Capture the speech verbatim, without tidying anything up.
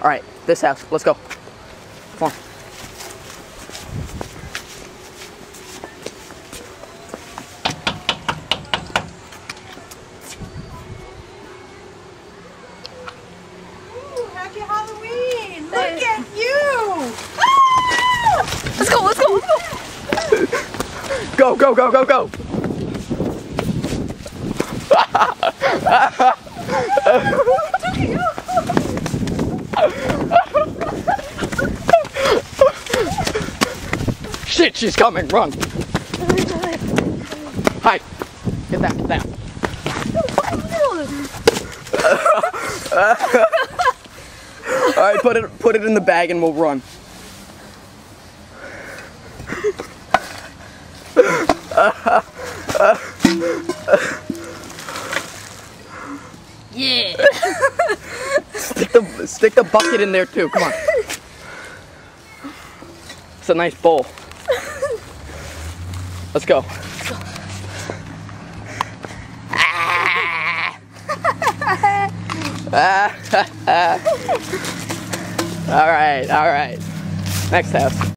All right, this house. Let's go. Come on. Ooh, happy Halloween! Look at you! Ah! Let's go, let's go, let's go! Go, go, go, go, go! Shit, she's coming, run! Hi! Get that, get that. Alright, put it put it in the bag and we'll run. Yeah. Stick the stick the bucket in there too. Come on. It's a nice bowl. Let's go. All right, all right. Next house.